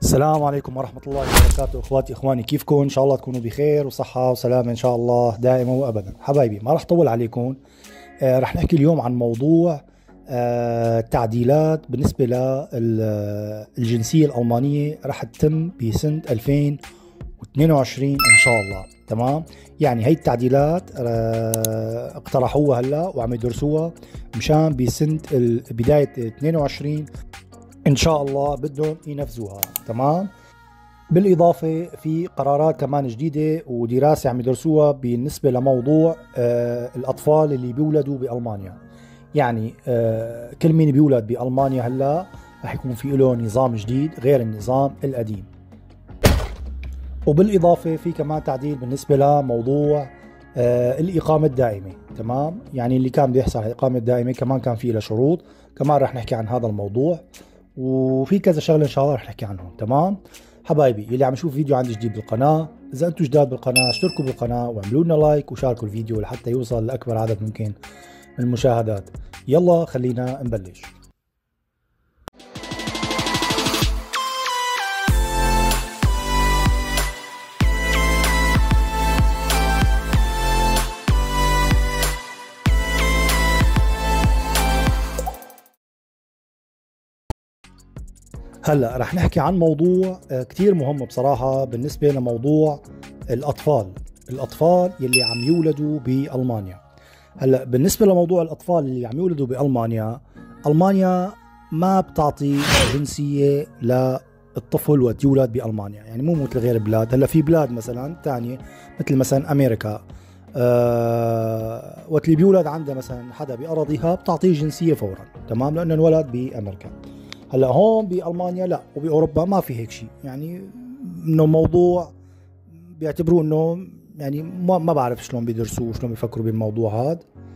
السلام عليكم ورحمة الله وبركاته. اخواتي اخواني، كيفكم؟ ان شاء الله تكونوا بخير وصحة وسلامة ان شاء الله دائما وابدا. حبايبي، ما رح طول عليكم. رح نحكي اليوم عن موضوع تعديلات بالنسبة للجنسية الألمانية رح تتم بسنة 2022 ان شاء الله. تمام، يعني هي التعديلات اقترحوها هلا وعم يدرسوها مشان بسنة بداية 22 ان شاء الله بدهم ينفذوها. تمام، بالاضافه في قرارات كمان جديده ودراسه عم يدرسوها بالنسبه لموضوع الاطفال اللي بيولدوا بالمانيا. يعني كل مين بيولد بالمانيا هلا رح يكون في له نظام جديد غير النظام القديم. وبالاضافه في كمان تعديل بالنسبه لموضوع الاقامه الدائمه. تمام، يعني اللي كان بيحصل على الاقامه الدائمه كمان كان في له شروط، كمان رح نحكي عن هذا الموضوع، وفي كذا شغله ان شاء الله رح نحكي عنهم. تمام حبايبي، اللي عم يشوف فيديو عندي جديد بالقناه، اذا انتم جداد بالقناه اشتركوا بالقناه واعملوا لنا لايك وشاركوا الفيديو لحتى يوصل لاكبر عدد ممكن من المشاهدات. يلا خلينا نبلش. هلا رح نحكي عن موضوع كتير مهم بصراحة بالنسبة لموضوع الأطفال يلي عم يولدوا بألمانيا. هلا بالنسبة لموضوع الأطفال اللي عم يولدوا بألمانيا، ألمانيا ما بتعطي جنسية للطفل وقت يولد بألمانيا، يعني مو مثل غير بلاد. هلا في بلاد مثلا تانية مثل مثلا أمريكا، وقت اللي بيولد عنده مثلا حدا بأراضيها بتعطيه جنسية فورا. تمام، لأنه انولد بأمريكا. هلا هون بألمانيا لا، وبأوروبا ما في هيك شيء، يعني انه موضوع بيعتبروه انه يعني ما بعرف شلون بيدرسوه شلون بيفكروا بالموضوع هذا.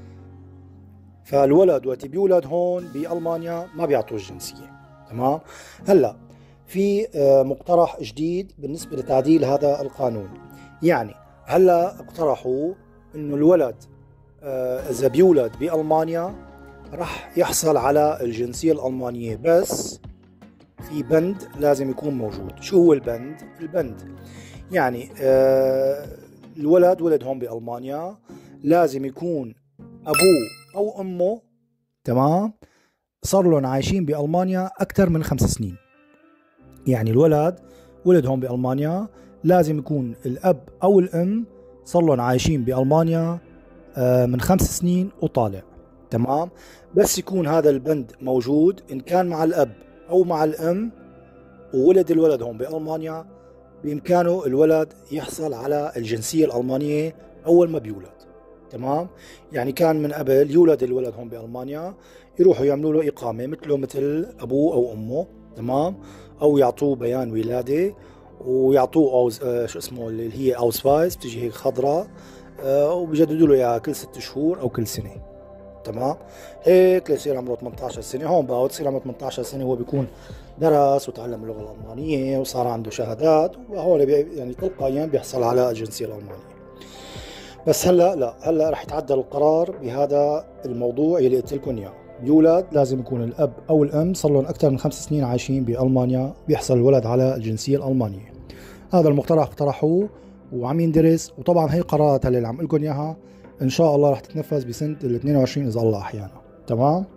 فالولد وقت بيولد هون بألمانيا ما بيعطوه الجنسية. تمام، هلا في مقترح جديد بالنسبة لتعديل هذا القانون. يعني هلا اقترحوا انه الولد اذا بيولد بألمانيا رح يحصل على الجنسية الألمانية، بس في بند لازم يكون موجود. شو هو البند؟ البند يعني الولد ولد هون بألمانيا، لازم يكون أبوه أو أمه، تمام، صار لهم عايشين بألمانيا أكثر من 5 سنين. يعني الولد ولد هون بألمانيا، لازم يكون الأب أو الأم صار لهم عايشين بألمانيا من 5 سنين وطالع. تمام، بس يكون هذا البند موجود إن كان مع الأب أو مع الأم وولد الولد هون بألمانيا، بإمكانه الولد يحصل على الجنسية الألمانية أول ما بيولد. تمام، يعني كان من قبل يولد الولد هون بألمانيا يروحوا يعملوا له إقامة مثله مثل أبوه أو أمه. تمام، أو يعطوه بيان ولادة ويعطوه شو اسمه اللي هي أوسفايز، بتيجي هيك خضراء، وبيجددوا له إياها كل 6 شهور أو كل سنة. تمام، هيك ليصير عمره 18 سنة. هون بقى تصير عمره 18 سنة هو بيكون درس وتعلم اللغة الألمانية وصار عنده شهادات، وهون يعني تلقائيا بيحصل على الجنسية الألمانية. بس هلا لا، هلا رح يتعدل القرار بهذا الموضوع اللي قلت لكم اياه. بيولد لازم يكون الأب أو الأم صار لهم أكثر من 5 سنين عايشين بألمانيا، بيحصل الولد على الجنسية الألمانية. هذا المقترح اقترحوه وعم يندرس، وطبعا هي قرارات اللي عم لكم اياها ان شاء الله رح تتنفذ بسنة 22 اذا الله احيانا. تمام.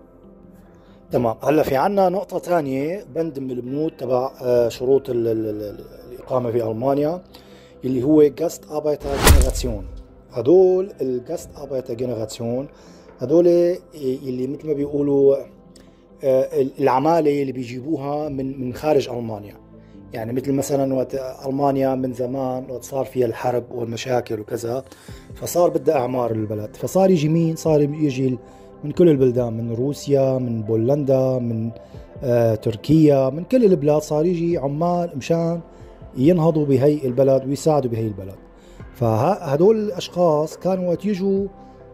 تمام، هلا في عنا نقطة ثانية، بند من البنود تبع شروط الإقامة في ألمانيا، اللي هو جاست أربايتر جنراسيون. هدول الجاست أربايتر جنراسيون هدول اللي مثل ما بيقولوا العمالة اللي بيجيبوها من خارج ألمانيا. يعني مثل مثلا وقت ألمانيا من زمان وقت صار فيها الحرب والمشاكل وكذا، فصار بدها إعمار البلد، فصار يجي مين؟ صار يجي من كل البلدان، من روسيا، من بولندا، من تركيا، من كل البلاد صار يجي عمال مشان ينهضوا بهي البلد ويساعدوا بهي البلد. فهدول الأشخاص كانوا وقت يجوا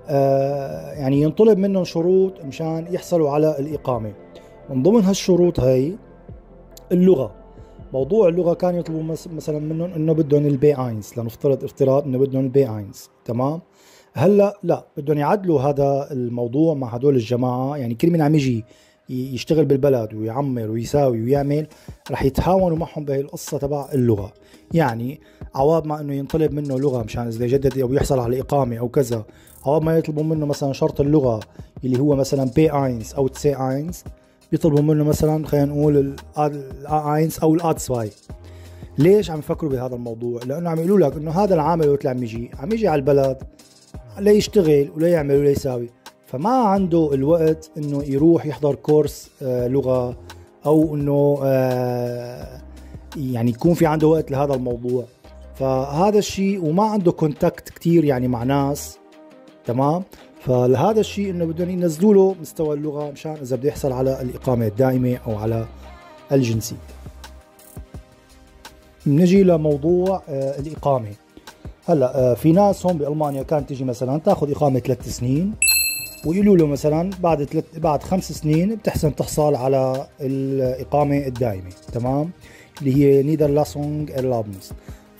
يعني ينطلب منهم شروط مشان يحصلوا على الإقامة. من ضمن هالشروط هي اللغة. موضوع اللغة كان يطلبوا مثلا منهم انه بدهم البي اينز، لنفترض افتراض انه بدهم البي اينز. تمام، هلا لا، بدهم يعدلوا هذا الموضوع مع هدول الجماعة. يعني كل من عم يجي يشتغل بالبلد ويعمر ويساوي ويعمل، رح يتهاونوا معهم بهي القصة تبع اللغة. يعني عوض ما انه ينطلب منه لغة مشان اذا يجدد او يحصل على اقامة او كذا، عوض ما يطلبوا منه مثلا شرط اللغة اللي هو مثلا B1 او C1، بيطلبوا منه مثلا خلينا نقول A1 او A2. ليش عم يفكروا بهذا الموضوع؟ لانه عم يقولوا لك انه هذا العامل وقت عم يجي على البلد ليشتغل ولا يعمل ولا يساوي، فما عنده الوقت انه يروح يحضر كورس لغة، او انه يعني يكون في عنده وقت لهذا الموضوع. فهذا الشيء وما عنده كونتاكت كتير يعني مع ناس، تمام. فلهذا الشيء انه بدهم ينزلوا له مستوى اللغة مشان اذا بده يحصل على الاقامة الدائمة او على الجنسية. بنجي لموضوع الإقامة. هلا في ناس هون بألمانيا كانت تيجي مثلا تاخذ إقامة 3 سنين، ويقولوا له مثلا بعد 5 سنين بتحسن تحصل على الإقامة الدائمة، تمام، اللي هي نيدرلاسونج إيرلابنس.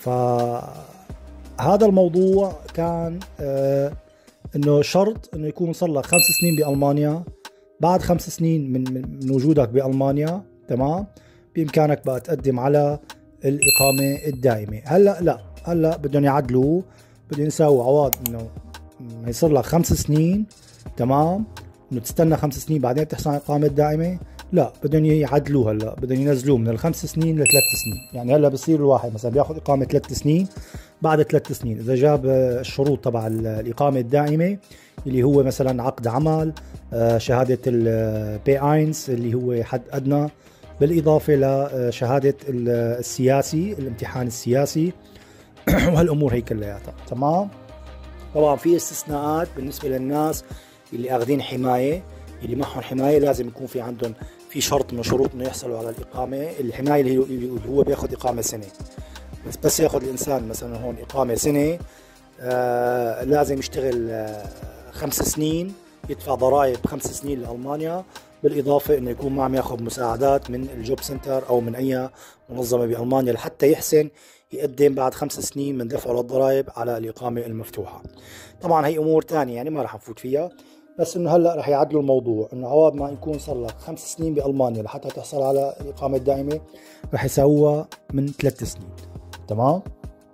فهذا الموضوع كان انه شرط انه يكون صار لك 5 سنين بألمانيا. بعد 5 سنين من وجودك بألمانيا، تمام، بإمكانك بقى تقدم على الإقامة الدائمة. هلا لا، هلا بدهم يعدلوا، بدهم يساووا عوض انه ما يصير لك 5 سنين، تمام، انه تستنى 5 سنين بعدين تحصل على الإقامة الدائمة. لا، بدهم يعدلوه، هلا بدهم ينزلوه من ال5 سنين ل3 سنين. يعني هلا بصير الواحد مثلا بياخذ إقامة 3 سنين، بعد 3 سنين إذا جاب الشروط تبع الإقامة الدائمة اللي هو مثلا عقد عمل، شهادة B1 اللي هو حد أدنى، بالإضافة لشهادة السياسي، الامتحان السياسي وهالأمور هي كلياتها، تمام. طبعا في استثناءات بالنسبة للناس اللي أخذين حماية، اللي معهم حماية لازم يكون في عندهم في شرط من شروط إنه يحصلوا على الإقامة. الحماية اللي هو بياخذ إقامة سنة، بس ياخذ الإنسان مثلا هون إقامة سنة، لازم يشتغل 5 سنين، يدفع ضرائب 5 سنين لألمانيا، بالإضافة إنه يكون ما عم ياخذ مساعدات من الجوب سنتر أو من أي منظمة بألمانيا لحتى يحسن يقدم بعد 5 سنين من دفعه للضرائب على الإقامة المفتوحة. طبعا هي أمور تانية يعني ما رح نفوت فيها، بس إنه هلا رح يعدلوا الموضوع، إنه عوض ما يكون صار لك 5 سنين بألمانيا لحتى تحصل على الإقامة الدائمة، رح يساووها من 3 سنين، تمام.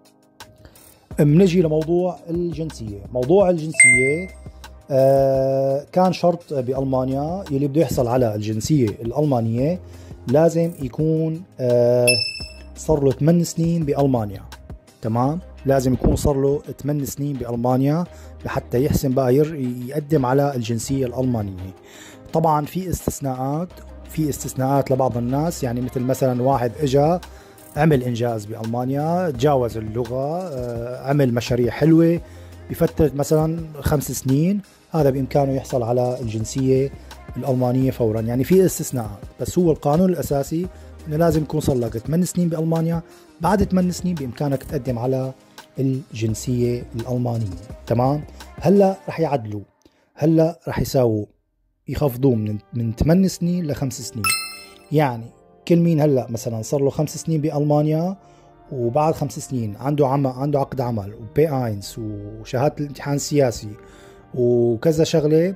بنجي لموضوع الجنسية. موضوع الجنسية كان شرط بألمانيا يلي بده يحصل على الجنسية الألمانية لازم يكون صار له 8 سنين بألمانيا، تمام، لازم يكون صار له 8 سنين بألمانيا لحتى يحسن بقى يقدم على الجنسية الألمانية. طبعا في استثناءات لبعض الناس، يعني مثل مثلا واحد اجا عمل إنجاز بألمانيا، تجاوز اللغة، عمل مشاريع حلوة بفترة مثلا 5 سنين، هذا بإمكانه يحصل على الجنسية الألمانية فورا. يعني في استثناءات، بس هو القانون الأساسي إنه لازم يكون صار لك 8 سنين بألمانيا، بعد 8 سنين بإمكانك تقدم على الجنسية الألمانية، تمام. هلا رح يعدلوا، هلا رح يساووا يخفضوه من 8 سنين ل5 سنين. يعني كل مين هلا مثلا صار له 5 سنين بألمانيا وبعد 5 سنين عنده عقد عمل وB1 وشهادة الامتحان السياسي وكذا شغلة،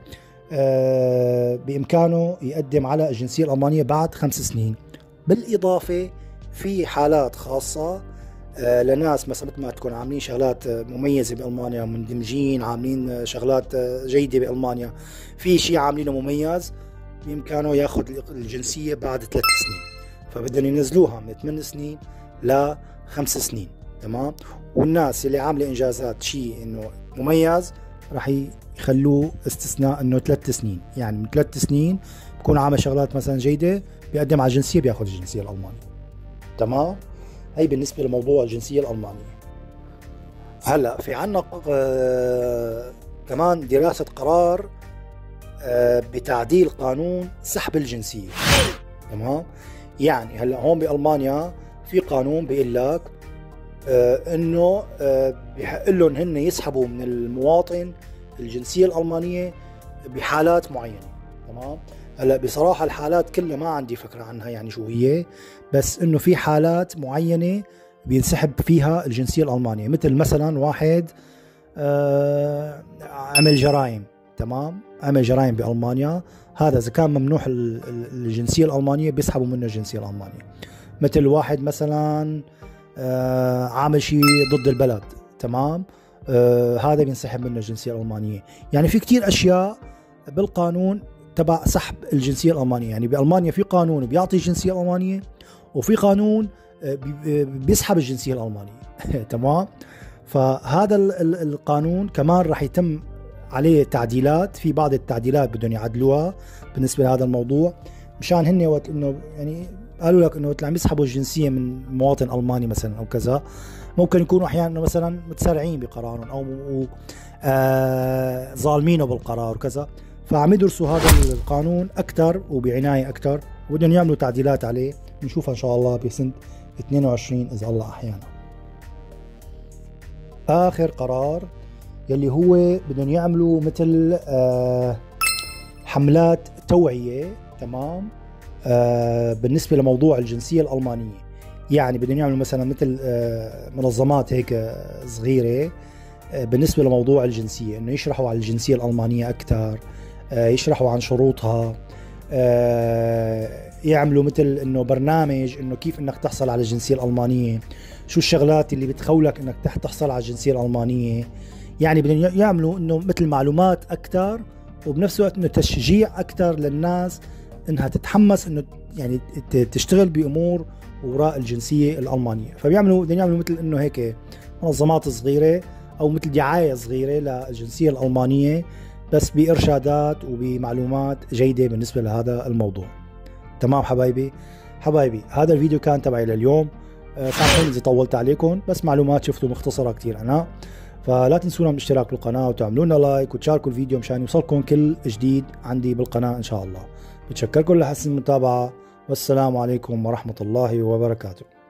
بإمكانه يقدم على الجنسية الألمانية بعد 5 سنين. بالإضافة في حالات خاصة لناس مثل ما تكون عاملين شغلات مميزة بألمانيا، مندمجين، عاملين شغلات جيدة بألمانيا، في شيء عاملينه مميز، بإمكانه ياخذ الجنسية بعد 3 سنين، فبدهم ينزلوها من 8 سنين ل 5 سنين، تمام. والناس اللي عاملة إنجازات شيء إنه مميز راح يخلوه استثناء إنه 3 سنين، يعني من 3 سنين بكون عامل شغلات مثلا جيدة بيقدم على الجنسية بياخذ الجنسية الألمانية، تمام. هي بالنسبة لموضوع الجنسية الألمانية. هلا في عنا كمان دراسة قرار بتعديل قانون سحب الجنسية، تمام. يعني هلا هون بألمانيا في قانون بيقول لك انه بحق لهم هن يسحبوا من المواطن الجنسية الألمانية بحالات معينة، تمام. هلا بصراحة الحالات كلها ما عندي فكرة عنها يعني شو هي، بس انه في حالات معينة بينسحب فيها الجنسية الألمانية، مثل مثلا واحد عمل جرائم، تمام، عمل جرائم بألمانيا، هذا إذا كان ممنوح الجنسية الألمانية بيسحبوا منه الجنسية الألمانية. مثل واحد مثلا عامل شيء ضد البلد، تمام، هذا بينسحب منه الجنسية الألمانية. يعني في كتير أشياء بالقانون تبع سحب الجنسية الألمانية. يعني بألمانيا في قانون بيعطي الجنسية الألمانية، وفي قانون بيسحب الجنسية الألمانية. تمام. فهذا القانون كمان راح يتم عليه تعديلات، في بعض التعديلات بدهم يعدلوها بالنسبة لهذا الموضوع، مشان هن وقت انه يعني قالوا لك انه وقت عم يسحبوا الجنسية من مواطن ألماني مثلا او كذا، ممكن يكونوا احيانا مثلا متسرعين بقرارهم او ظالمينه بالقرار وكذا، فعم يدرسوا هذا القانون اكثر وبعناية اكثر، وبدهم يعملوا تعديلات عليه، نشوفها ان شاء الله بسنة 22 اذا الله احيانا. اخر قرار يلي هو بدهم يعملوا مثل حملات توعية، تمام، بالنسبة لموضوع الجنسية الألمانية. يعني بدهم يعملوا مثلا مثل منظمات هيك صغيرة بالنسبة لموضوع الجنسية، انه يشرحوا على الجنسية الألمانية اكثر، يشرحوا عن شروطها، يعملوا مثل انه برنامج انه كيف انك تحصل على الجنسية الألمانية، شو الشغلات اللي بتخولك انك تحصل على الجنسية الألمانية. يعني بدهم يعملوا انه مثل معلومات اكثر، وبنفس الوقت انه تشجيع اكثر للناس انها تتحمس انه يعني تشتغل بامور وراء الجنسيه الالمانيه. بدهم يعملوا مثل انه هيك منظمات صغيره او مثل دعايه صغيره للجنسيه الالمانيه، بس بارشادات وبمعلومات جيده بالنسبه لهذا الموضوع. تمام حبايبي هذا الفيديو كان تبعي لليوم، سامحوني اذا طولت عليكم، بس معلومات شفتوا مختصره كثير انا. فلا تنسونا من الاشتراك بالقناة وتعملوا لنا لايك وتشاركوا الفيديو مشان يوصلكم كل جديد عندي بالقناة إن شاء الله. بتشكركم لحسن المتابعة، والسلام عليكم ورحمة الله وبركاته.